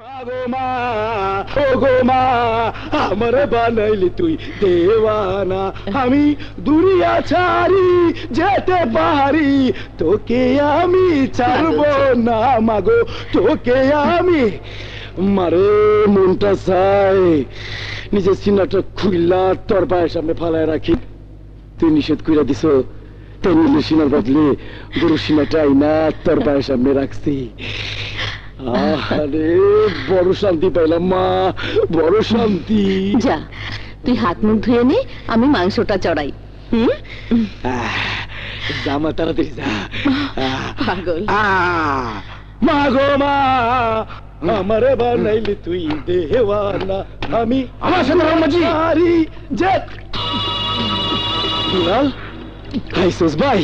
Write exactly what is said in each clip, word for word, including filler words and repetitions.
মাগো মা ও গো মা আমারে বানাইলি তুই দেওয়ানা আমি দুনিয়া ছাড়ি যেতে পারি তোকে আমি ছাড়বো না মাগো তোকে আমি মারে মনটা চাই নিজের সিনাটা খুইলা তোর পায়ের সামনে ফালায় রাখি তুই নিষেধ কইরা দিছ তাই নীলের সিনার বদলে গরু সিনাটা আইনা তোর পায়ের সামনে রাখছি আরে বড় শান্তি পাইলাম মা বড় শান্তি যা তুই হাত মুখ ধুয়ে নে আমি মাংসটা চড়াই হুম জামা তাড়াতাড়ি যা পাগল মা গো মা আমারে বানাইলি তুই দেওয়ানা আমি আমার সাথে রহমাজি আরি যে দুলাল আইসোস ভাই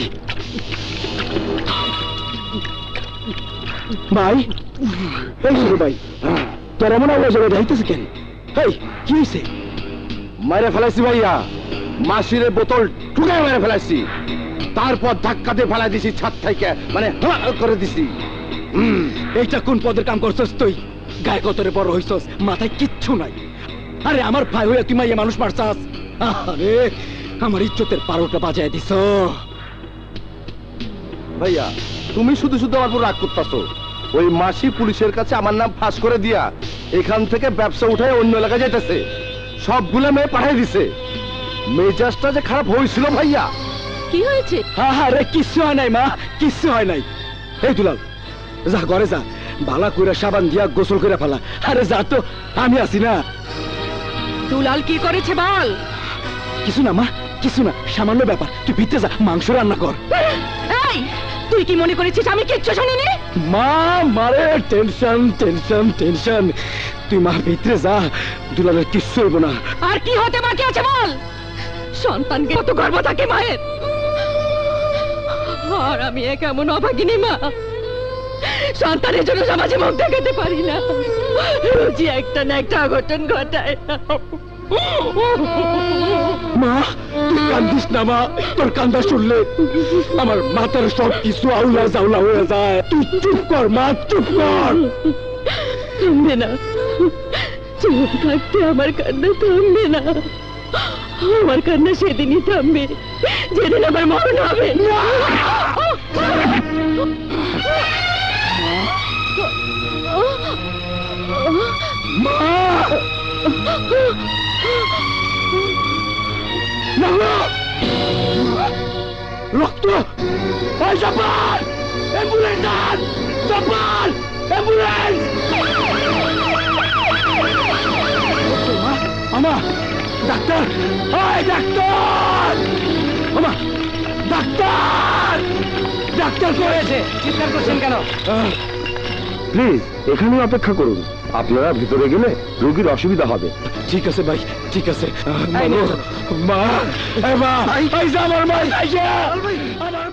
ভাই এই শুরু ভাই তোর এমন আওয়াজ হবে যাইতেছে কেন এই কি হয়েছে মারে ফেলাইছি ভাইয়া মাসিরে বোতল ঠুকায় মেরে ফেলাইছি তারপর ধাক্কা দিয়ে ফেলাই দিছি ছাদ থেকে মানে করে দিছি এইটা কোন পদের কাম করছস তুই গায়ে কতরে বড় হইছস মাথায় কিচ্ছু নাই আরে আমার ভাই হইয়া তুই মাইয়া মানুষ মারছাস আরে আমার ইজ্জতের পারোটা বাজায় দিছ ভাইয়া তুমি শুধু শুধু আমার উপর রাগ করতেছো ওই মাসি পুলিশের কাছে আমার নাম ফাঁস করে দিয়া এখান থেকে ব্যবসা উঠায় অন্য এলাকায় যাইতেছে সবগুলো মেয়ে পাঠিয়ে দিছে মেজাজটা যে খারাপ হয়েছিল ভাইয়া কি হয়েছে আরে কিচ্ছু হয় নাই মা কিচ্ছু হয় নাই এই দুলাল যা ঘরে যা বালা কইরা সাবান দিয়া গোসল করে ফেলা আরে যা তো আমি আছি না দুলাল কি করেছে বল কিছু না মা কিছু না সামান্য ব্যাপার তুই ভিতরে যা মাংস রান্না কর এই তুই কি মনে করেছিস আমি কিচ্ছু শুনিনি মা মারে টেনশন টেনশন টেনশন তুই মা ভিতরে যা দুলালের কিচ্ছু হইব না আর কি হতে বাকি আছে বল সন্তানকে কত গর্ব থাকে মায়ের আর আমি এক এমন অভাগিনী মা সন্তানের জন্য সমাজে মুখ দেখাতে পারি না রোজই একটা না একটা অঘটন ঘটায় মা তুই কান্দিস না মা তোর কান্দা শুনলে আমার মাথার সব কিছু আউলা জাউলা হয়ে যায় তুই চুপ কর মা চুপ কর থামবে না চুপ থাকতে আমার কান্না থামবে না আমার কান্না সেদিনই থামবে যেদিন আমার মরণ হবে রক্ত জাপান অ্যাম্বুলেন্স জাপান অ্যাম্বুলেন্স আমা ডাক্তার ওই ডাক্তার আমা ডাক্তার ডাক্তার করেছে চিৎকার করছেন কেন প্লিজ এখানে অপেক্ষা করুন আপনারা ভিতরে গেলে রোগীর অসুবিধা হবে ঠিক আছে ভাই ঠিক আছে মা মা আমার ভাই আমার